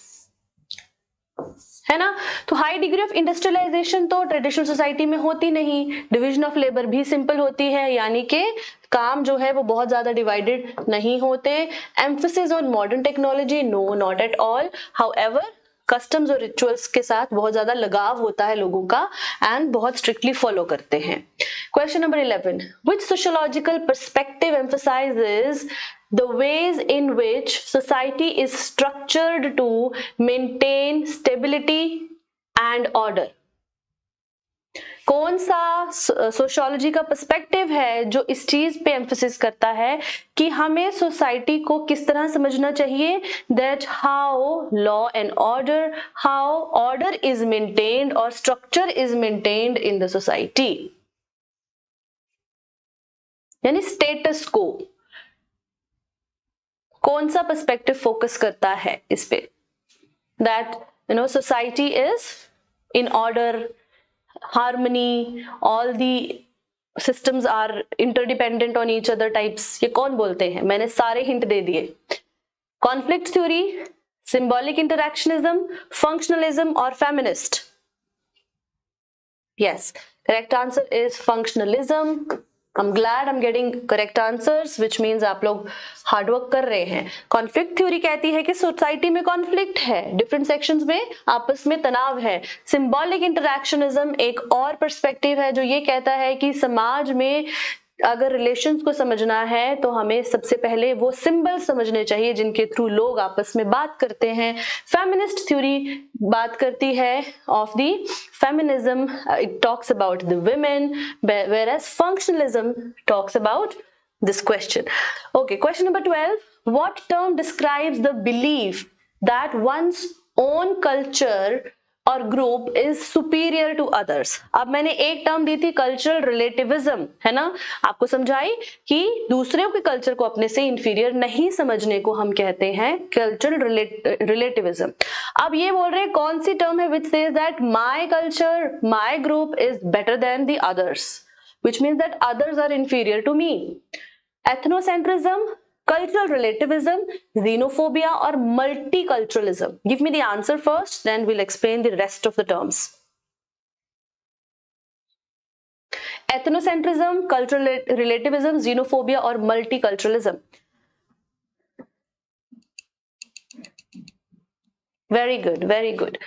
है ना। तो हाई डिग्री ऑफ इंडस्ट्रियलाइजेशन तो ट्रेडिशनल सोसाइटी में होती नहीं, डिवीजन ऑफ लेबर भी सिंपल होती है, यानी कि काम जो है वो बहुत ज्यादा डिवाइडेड नहीं होते। Emphasis on modern technology, no not at all. However customs और रिचुअल्स के साथ बहुत ज्यादा लगाव होता है लोगों का, एंड बहुत स्ट्रिक्टली फॉलो करते हैं। Question number eleven, which sociological perspective emphasises the ways in which society is structured to maintain stability and order? कौन सा सोशियोलॉजी का पर्सपेक्टिव है जो इस चीज पे एम्फेसिस करता है कि हमें सोसाइटी को किस तरह समझना चाहिए, that how law and order, how order is maintained और structure is maintained in the society, यानी स्टेटस को। कौन सा पर्सपेक्टिव फोकस करता है इस पे, that you know society is in order, harmony, all the systems are interdependent on each other types, ये कौन बोलते हैं? मैंने सारे हिंट दे दिए। Conflict theory, symbolic interactionism, functionalism और feminist? Yes, correct answer is functionalism. I'm glad I'm getting correct answers, which means आप लोग हार्ड वर्क कर रहे हैं। कॉन्फ्लिक्ट थ्योरी कहती है कि सोसाइटी में कॉन्फ्लिक्ट है, डिफरेंट सेक्शंस में आपस में तनाव है। सिंबॉलिक इंटरैक्शनिज्म एक और पर्सपेक्टिव है जो ये कहता है कि समाज में अगर रिलेशंस को समझना है तो हमें सबसे पहले वो सिंबल समझने चाहिए जिनके थ्रू लोग आपस में बात करते हैं। फेमिनिस्ट थ्योरी बात करती है of the feminism, it talks about the women, whereas functionalism talks about this question. Okay, question number twelve, what term describes the belief that one's own culture और group is superior to others? अब मैंने एक term दी थी cultural relativism, है ना, आपको समझाई कि दूसरों के कल्चर को अपने से इंफीरियर नहीं समझने को हम कहते हैं कल्चरल रिलेटिविज्म। अब ये बोल रहे हैं कौन सी टर्म है which says that my culture, my group is better than the others, which means that others are inferior to me. Ethnocentricism, cultural relativism, xenophobia or multiculturalism? Give me the answer first, then we'll explain the rest of the terms. Ethnocentrism, cultural relativism, xenophobia or multiculturalism? Very good, very good.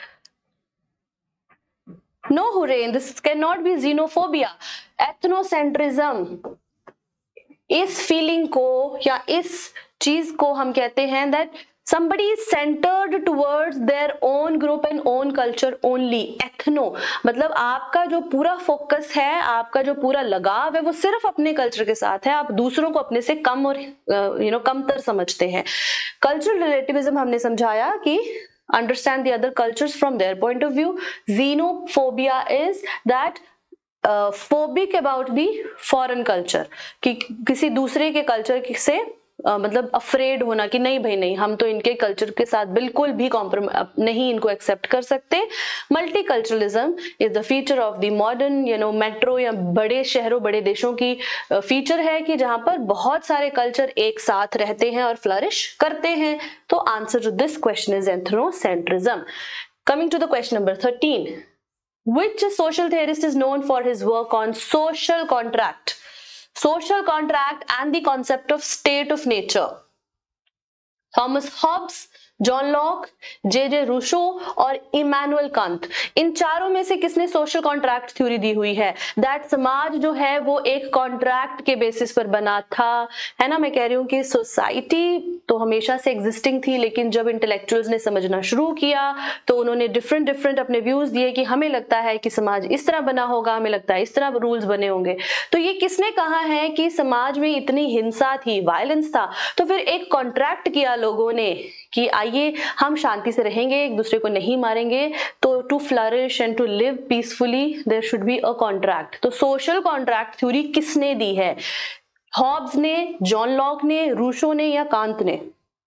No, Hooray, this cannot be xenophobia. Ethnocentrism, इस feeling को या इस चीज को हम कहते हैं that somebody is centered towards their own group and own culture only. Ethno मतलब आपका जो पूरा फोकस है, आपका जो पूरा लगाव है वो सिर्फ अपने कल्चर के साथ है, आप दूसरों को अपने से कम और यू नो कमतर समझते हैं। कल्चरल रिलेटिविज्म हमने समझाया कि understand the other cultures from their point of view. Xenophobia is that phobic about the foreign culture, कि किसी दूसरे के कल्चर से uh, मतलब अफ्रेड होना कि नहीं भाई नहीं, हम तो इनके कल्चर के साथ बिल्कुल भी कॉम्प्रोमाइज नहीं इनको एक्सेप्ट कर सकते। Multiculturalism is the feature of the modern you know metro या बड़े शहरों बड़े देशों की फीचर uh, है कि जहां पर बहुत सारे कल्चर एक साथ रहते हैं और फ्लरिश करते हैं। तो answer to this question is ethnocentrism. Coming to the question number thirteen, which social theorist is known for his work on social contract, social contract and the concept of state of nature? Thomas Hobbes, John Locke, J J Rousseau और Immanuel Kant. इन चारों में से किसने social contract theory दी हुई है? That समाज जो है वो एक कॉन्ट्रैक्ट के बेसिस पर बना था, है ना। मैं कह रही हूँ कि सोसाइटी तो हमेशा से एग्जिस्टिंग थी, लेकिन जब इंटेलेक्चुअल्स ने समझना शुरू किया तो उन्होंने डिफरेंट डिफरेंट अपने व्यूज दिए कि हमें लगता है कि समाज इस तरह बना होगा, हमें लगता है इस तरह रूल्स बने होंगे। तो ये किसने कहा है कि समाज में इतनी हिंसा थी, वायलेंस था, तो फिर एक कॉन्ट्रैक्ट किया लोगों ने कि आइए हम शांति से रहेंगे, एक दूसरे को नहीं मारेंगे, तो to flourish and to live peacefully there should be a contract. तो सोशल कॉन्ट्रैक्ट थ्योरी किसने दी है? हॉब्स ने, जॉन लॉक ने, रूसो ने या कांत ने?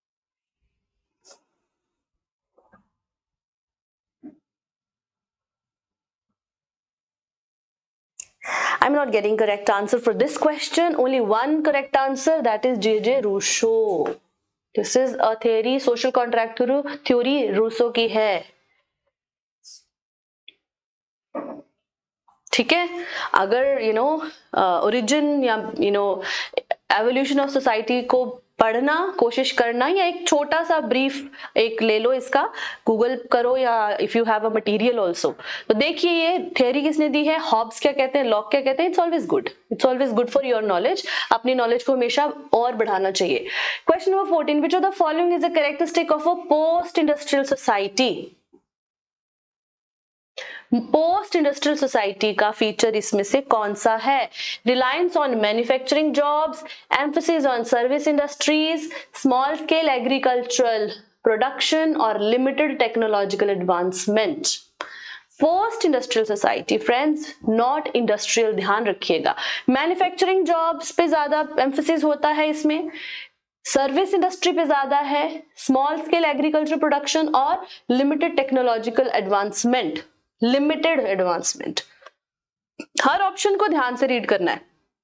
I'm not getting correct answer for this question. Only one correct answer, that is J J Rousseau. This is a theory, social contract theory Rousseau की है। ठीक है, अगर यू नो ओरिजिन या you know evolution of society को पढ़ना कोशिश करना, या एक छोटा सा ब्रीफ एक ले लो, इसका गूगल करो या if you have a material also, तो देखिए ये थियरी किसने दी है, हॉब्स क्या कहते हैं, लॉक क्या कहते हैं। It's always good, it's always good for your knowledge. अपनी नॉलेज को हमेशा और बढ़ाना चाहिए। Question number fourteen, which of the following is a characteristic of a post industrial society? Post industrial society का फीचर इसमें से कौन सा है? Reliance on manufacturing jobs, emphasis on service industries, small scale agricultural production और limited technological advancement. Post industrial society friends, not industrial, ध्यान रखिएगा। Manufacturing jobs पे ज्यादा एम्फेसिस होता है इसमें, सर्विस इंडस्ट्री पे ज्यादा है, स्मॉल स्केल एग्रीकल्चर प्रोडक्शन और limited technological advancement. Limited advancement, हर ऑप्शन को ध्यान से रीड करना है।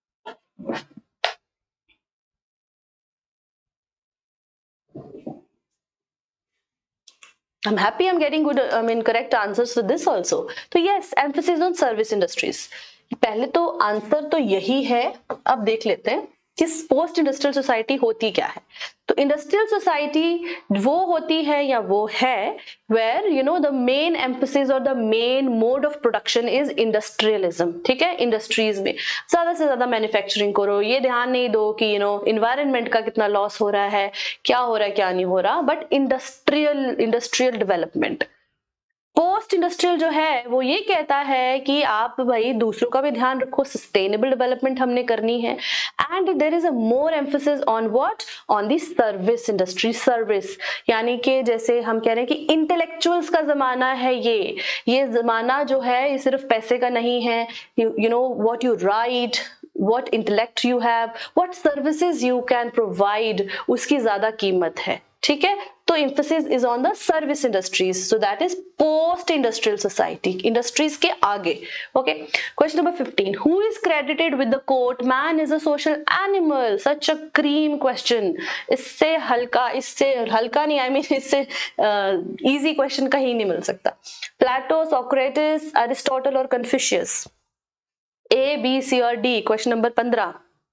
I'm happy I'm getting good, I mean correct answers for this also. तो yes, emphasis on service industries. पहले तो आंसर तो यही है। अब देख लेते हैं कि पोस्ट इंडस्ट्रियल सोसाइटी होती क्या है। तो इंडस्ट्रियल सोसाइटी वो होती है या वो है where you know the main emphasis और the main mode of production is industrialism. ठीक है, इंडस्ट्रीज में ज्यादा से ज्यादा मैन्युफैक्चरिंग करो, ये ध्यान नहीं दो कि यू नो इन्वायरमेंट का कितना लॉस हो रहा है, क्या हो रहा है क्या नहीं हो रहा, but industrial industrial development. Post industrial जो है वो ये कहता है कि आप भाई दूसरों का भी ध्यान रखो, सस्टेनेबल डेवलपमेंट हमने करनी है, and there is a more emphasis on what, on the service industry. Service यानी कि जैसे हम कह रहे हैं कि इंटेलेक्चुअल्स का जमाना है, ये ये जमाना जो है ये सिर्फ पैसे का नहीं है। You know what you write, what intellect you have, what services you can provide, उसकी ज्यादा कीमत है। ठीक है, तो emphasis is on the service industries, so that is post industrial society, industries के आगे। okay, question number fifteen, who is credited with the quote man is a social animal? such a cream question, इससे हल्का इससे हल्का नहीं I I mean mean, इससे easy uh, question कहीं नहीं मिल सकता। प्लेटो, सोक्रेटिस, अरिस्टोटल और कन्फ्यूशियस? ए, बी, सी और डी? क्वेश्चन नंबर पंद्रह।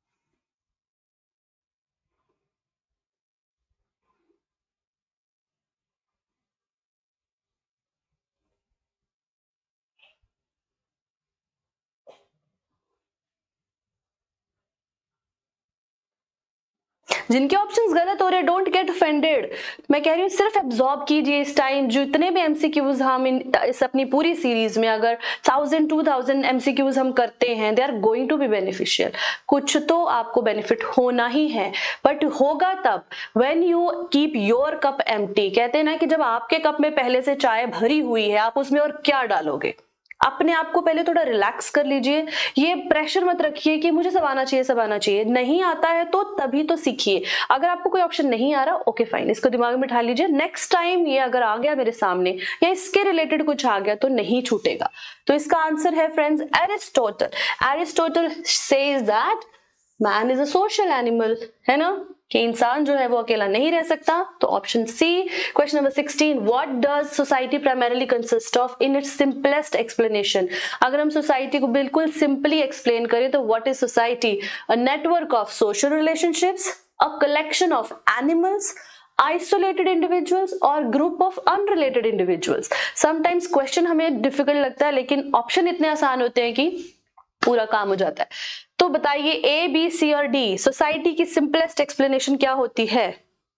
जिनके ऑप्शंस गलत हो रहे हैं डोंट गेट ऑफेंडेड। मैं कह रही हूँ सिर्फ एब्जॉर्ब कीजिए इस टाइम। जितने भी एमसीक्यूज हम इन इस अपनी पूरी सीरीज में अगर थाउजेंड टू थाउजेंड एमसीक्यूज हम करते हैं, they are going to be beneficial. कुछ तो आपको बेनिफिट होना ही है, बट होगा तब when you keep your cup empty. कहते हैं ना कि जब आपके कप में पहले से चाय भरी हुई है, आप उसमें और क्या डालोगे। अपने आप को पहले थोड़ा रिलैक्स कर लीजिए। ये प्रेशर मत रखिए कि मुझे सब आना चाहिए सब आना चाहिए। नहीं आता है तो तभी तो सीखिए। अगर आपको कोई ऑप्शन नहीं आ रहा, ओके फाइन, इसको दिमाग में बिठा लीजिए। नेक्स्ट टाइम ये अगर आ गया मेरे सामने या इसके रिलेटेड कुछ आ गया तो नहीं छूटेगा। तो इसका आंसर है friends Aristotle. Aristotle says that man is a social animal, है ना, कि इंसान जो है वो अकेला नहीं रह सकता। तो option C. Question number sixteen, what does society primarily consist of in its simplest explanation? अगर हम सोसाइटी को बिल्कुल सिंपली एक्सप्लेन करें तो what is society? A network of social relationships, a collection of animals, isolated individuals और group of unrelated individuals. Sometimes question हमें difficult लगता है लेकिन ऑप्शन इतने आसान होते हैं कि पूरा काम हो जाता है। तो बताइए ए, बी, सी और डी सोसाइटी की सिंपलेस्ट एक्सप्लेनेशन क्या होती है?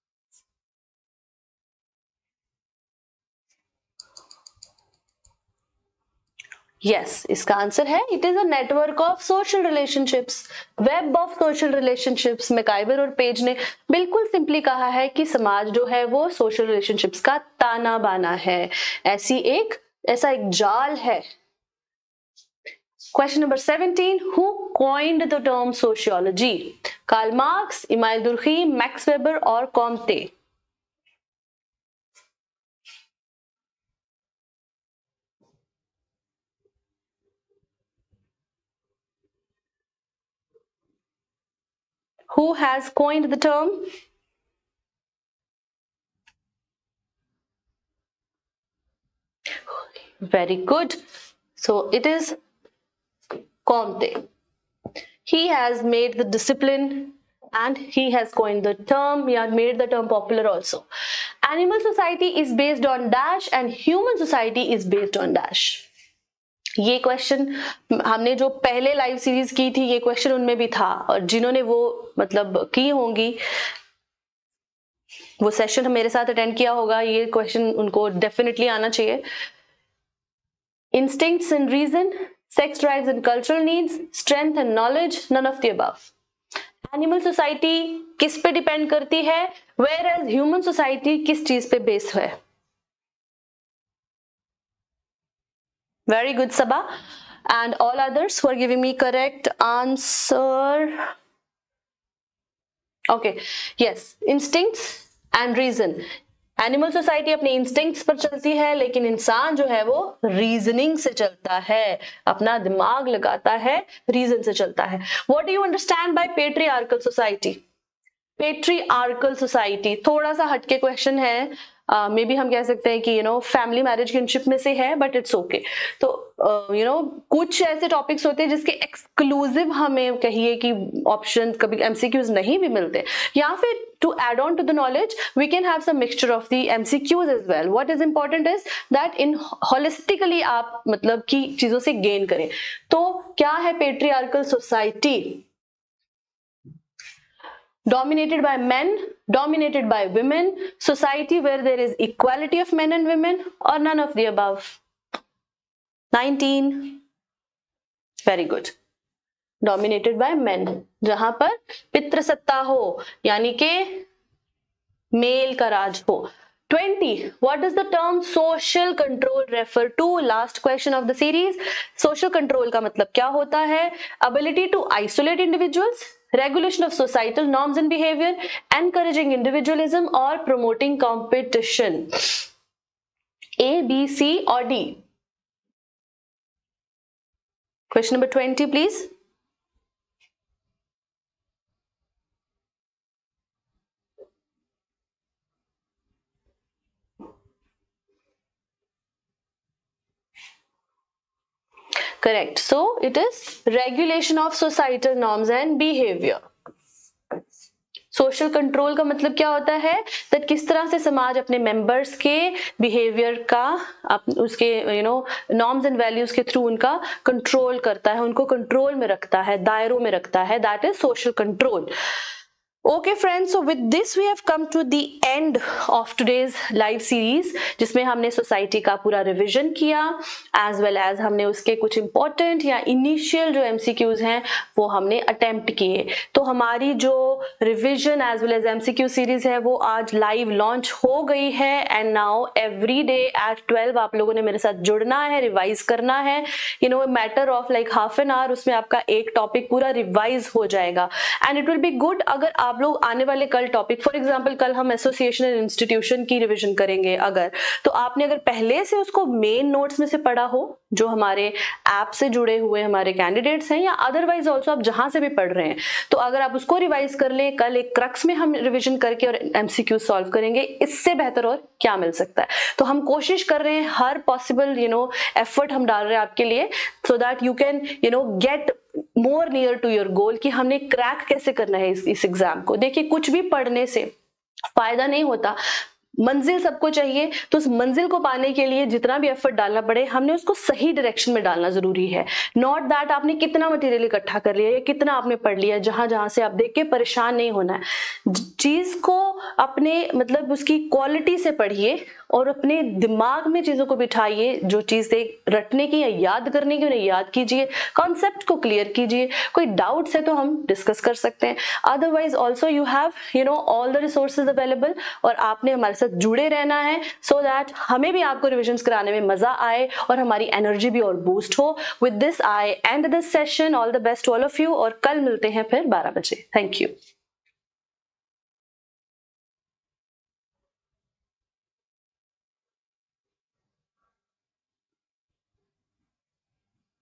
यस yes, इसका आंसर है it is a network of social relationships, web of social relationships. MacIver और पेज ने बिल्कुल सिंपली कहा है कि समाज जो है वो सोशल रिलेशनशिप्स का ताना बाना है, ऐसी एक ऐसा एक जाल है। Question number seventeen, who coined the term sociology? Karl Marx, Emile Durkheim, Max Weber और Comte? Who has coined the term? Very good. So it is Comte. He has made the discipline and he has coined the term. He has made the term popular also. Animal society is based on dash and human society is based on dash. ये question हमने जो पहले live series की थी ये question उनमें भी था, और जिन्होंने वो मतलब की होंगी वो सेशन मेरे साथ अटेंड किया होगा, ये क्वेश्चन उनको डेफिनेटली आना चाहिए। Instincts and reason, sex drives and cultural needs, strength and knowledge, none of the above. Animal society किस पे डिपेंड करती है, वेयर एज ह्यूमन सोसाइटी किस चीज पे बेस्ड है? Very good, Sabha. And all others who are giving me correct answer. Okay, yes, instincts and reason. Animal society अपने instincts पर चलती है लेकिन इंसान जो है वो रीजनिंग से चलता है, अपना दिमाग लगाता है, रीजन से चलता है। What do you understand by patriarchal society? Patriarchal society थोड़ा सा हटके क्वेश्चन है, मे uh, बी हम कह सकते हैं कि you know family marriage kinship में से है, बट इट्स ओके। तो you uh, know you know, कुछ ऐसे टॉपिक्स होते हैं जिसके एक्सक्लूसिव हमें कहिए कि ऑप्शन कभी एमसीक्यूज नहीं भी मिलते, या फिर to add on to the knowledge we can have some mixture of the MCQs as well. What is important is that in holistically आप मतलब की चीजों से गेन करें। तो क्या है patriarchal society? Dominated by men, dominated by women, society where there is equality of men and women, or none of the above? nineteen. Very good. Dominated by men, जहां पर पितृसत्ता हो यानी के मेल का राज हो। twenty. What does the term social control refer to? Last question of the series. Social control का मतलब क्या होता है? Ability to isolate individuals, regulation of societal norms and behavior, encouraging individualism or promoting competition. A, B, C or D? Question number twenty, please. Correct. So it is regulation of societal norms and behavior. Social control का मतलब क्या होता है? That किस तरह से समाज अपने मेंबर्स के बिहेवियर का अप, उसके you know norms and values के थ्रू उनका कंट्रोल करता है, उनको कंट्रोल में रखता है, दायरों में रखता है। That is social control. Okay friends, so with this we have come to the end of today's live series जिसमें हमने सोसाइटी का पूरा रिवीजन किया, as well as हमने उसके कुछ important या इनिशियल जो एमसीक्यूज हैं वो हमने अटेम्प्ट किए। तो हमारी जो revision as well as MCQ series है वो आज लाइव लॉन्च हो गई है, and now every day at twelve आप लोगों ने मेरे साथ जुड़ना है, रिवाइज करना है। You know matter of like half an hour उसमें आपका एक टॉपिक पूरा रिवाइज हो जाएगा, and it will be good अगर आप लोग आने वाले कल टॉपिक, फॉर एग्जांपल कल हम एसोसिएशन एंड इंस्टीट्यूशन की रिवीजन करेंगे, अगर तो आपने अगर पहले से उसको मेन नोट्स में से पढ़ा हो, जो हमारे ऐप से जुड़े हुए हमारे कैंडिडेट्स हैं या अदरवाइज ऑल्सो आप जहां से भी पढ़ रहे हैं, तो अगर आप उसको रिवाइज कर लें, कल एक क्रक्स में हम रिवीजन करके और एमसीक्यू सॉल्व करेंगे, इससे बेहतर और क्या मिल सकता है। तो हम कोशिश कर रहे हैं, हर पॉसिबल यू नो एफर्ट हम डाल रहे हैं आपके लिए, so that you can you know get more near to your goal कि हमने क्रैक कैसे करना है इस, इस एग्जाम को। देखिए कुछ भी पढ़ने से फायदा नहीं होता। मंजिल सबको चाहिए, तो उस मंजिल को पाने के लिए जितना भी एफर्ट डालना पड़े, हमने उसको सही डायरेक्शन में डालना जरूरी है। नॉट दैट आपने कितना मटेरियल इकट्ठा कर लिया या कितना आपने पढ़ लिया, जहां जहां से आप देख के परेशान नहीं होना है। चीज को अपने मतलब उसकी क्वालिटी से पढ़िए और अपने दिमाग में चीजों को बिठाइए। जो चीजें रटने की या याद करने की, उन्हें याद कीजिए, कॉन्सेप्ट को क्लियर कीजिए। कोई डाउट्स है तो हम डिस्कस कर सकते हैं। Otherwise also you have you know all the resources available, और आपने हमारे साथ जुड़े रहना है सो so दैट हमें भी आपको रिविजन्स कराने में मजा आए और हमारी एनर्जी भी और बूस्ट हो। With this I and this session. All the best to all of you, और कल मिलते हैं फिर बारह बजे। Thank you.